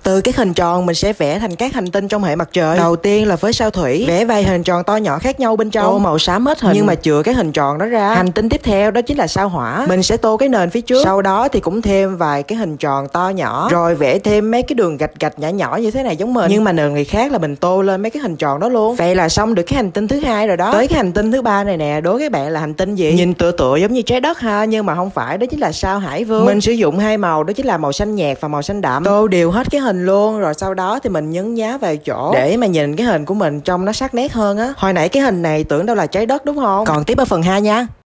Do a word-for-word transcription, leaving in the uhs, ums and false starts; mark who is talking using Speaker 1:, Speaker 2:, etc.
Speaker 1: Từ các hình tròn mình sẽ vẽ thành các hành tinh trong hệ mặt trời. Đầu tiên là với sao thủy, vẽ vài hình tròn to nhỏ khác nhau bên trong, tô màu xám hết hình nhưng mà chừa cái hình tròn đó ra. Hành tinh tiếp theo đó chính là sao hỏa, mình sẽ tô cái nền phía trước, sau đó thì cũng thêm vài cái hình tròn to nhỏ, rồi vẽ thêm mấy cái đường gạch gạch nhỏ nhỏ như thế này giống mình, nhưng mà nền người khác là mình tô lên mấy cái hình tròn đó luôn. Vậy là xong được cái hành tinh thứ hai rồi đó. Tới cái hành tinh thứ ba này nè, đố các bạn là hành tinh gì? Nhìn tựa tựa giống như trái đất ha, nhưng mà không phải, đó chính là sao Hải Vương. Mình sử dụng hai màu đó chính là màu xanh nhạt và màu xanh đậm, tô đều hết cái hình luôn, rồi sau đó thì mình nhấn nhá vào chỗ để mà nhìn cái hình của mình trông nó sắc nét hơn á. Hồi nãy cái hình này tưởng đâu là trái đất đúng không? Còn tiếp ở phần hai nha.